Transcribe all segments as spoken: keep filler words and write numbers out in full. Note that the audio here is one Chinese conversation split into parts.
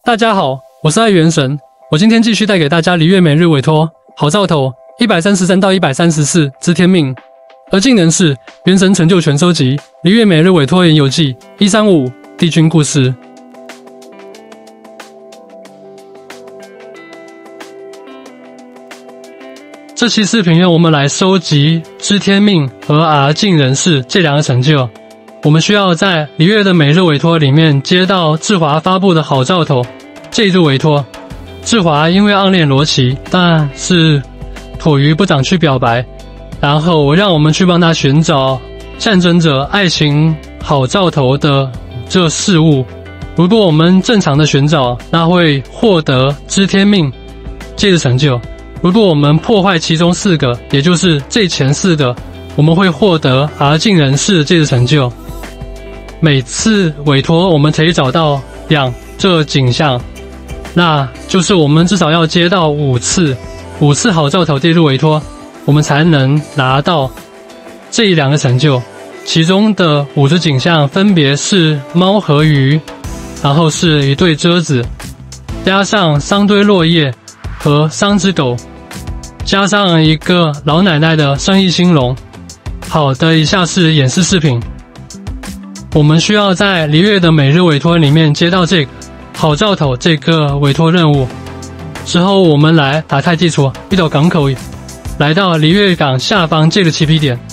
大家好，我是爱元神，我今天继续带给大家璃月每日委托好兆头一百三十三到一百三十四知天命，而技能是元神成就全收集，璃月每日委托研游记一三五帝君故事。这期视频让我们来收集知天命和 R 尽人事这两个成就。我们需要在璃月的每日委托里面接到志华发布的好兆头这一组委托。志华因为暗恋罗琦，但是妥于不长去表白，然后让我们去帮他寻找象征着爱情好兆头的这事物。如果我们正常的寻找，那会获得知天命这个成就。如果我们破坏其中四个，也就是这前四个，我们会获得 R 尽人事这个成就。每次委托我们可以找到两这景象，那就是我们至少要接到五次五次好兆头列入委托，我们才能拿到这两个成就。其中的五只景象分别是猫和鱼，然后是一对鸽子，加上三堆落叶和三只狗，加上一个老奶奶的生意兴隆。好的，以下是演示视频。我们需要在璃月的每日委托里面接到这个好兆头这个委托任务之后，我们来打开地图，遇到港口，来到璃月港下方这个起批点。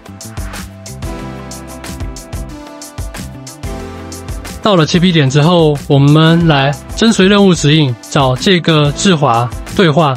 到了起批点之后，我们来跟随任务指引找这个志华对话。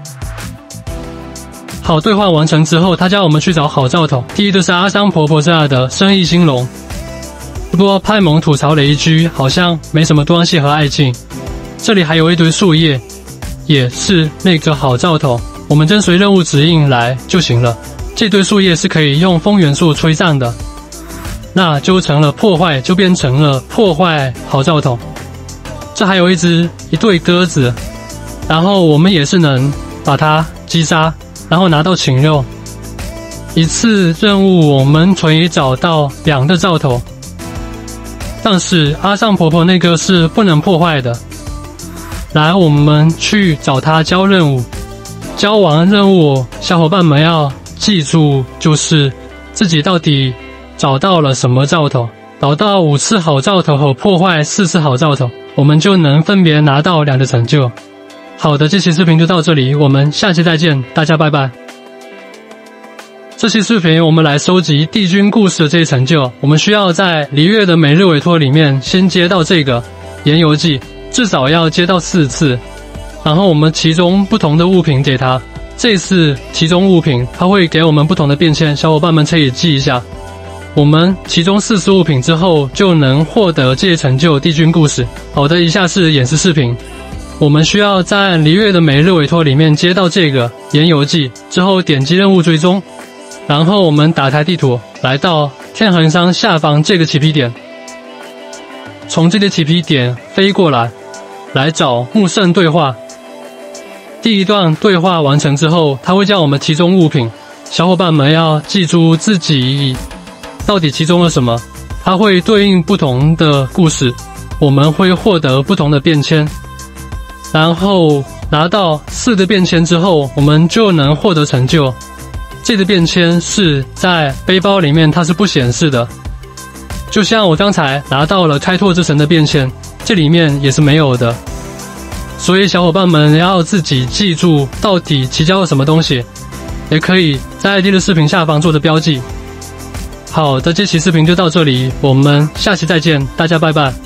好，对话完成之后，他叫我们去找好兆头。第一就是阿香婆婆家的生意兴隆。不过派蒙吐槽了一句，好像没什么关系和爱情。这里还有一堆树叶，也是那个好兆头，我们跟随任务指引来就行了。这堆树叶是可以用风元素吹散的，那就成了破坏，就变成了破坏好兆头。这还有一只一对鸽子，然后我们也是能把它击杀，然后拿到禽肉。一次任务我们可以找到两个兆头，但是阿尚婆婆那个是不能破坏的。来，我们去找她交任务。交完任务，小伙伴们要记住，就是自己到底找到了什么兆头。找到五次好兆头和破坏四次好兆头，我们就能分别拿到两个成就。好的，这期视频就到这里，我们下期再见，大家拜拜。这期视频我们来收集帝君故事的这一成就，我们需要在璃月的每日委托里面先接到这个研游记，至少要接到四次，然后我们其中不同的物品给他，这次其中物品它会给我们不同的变迁，小伙伴们可以记一下。我们其中四次物品之后就能获得这些成就帝君故事。好的，以下是演示视频。我们需要在璃月的每日委托里面接到这个研游记之后，点击任务追踪，然后我们打开地图，来到天衡山下方这个起批点，从这个起批点飞过来，来找木圣对话。第一段对话完成之后，他会叫我们其中物品，小伙伴们要记住自己到底其中了什么，它会对应不同的故事，我们会获得不同的变迁。然后拿到四个变迁之后，我们就能获得成就。这个变迁是在背包里面它是不显示的，就像我刚才拿到了开拓之神的变迁，这里面也是没有的。所以小伙伴们要自己记住到底提交了什么东西，也可以在 I D 的视频下方做的标记。好的，这期视频就到这里，我们下期再见，大家拜拜。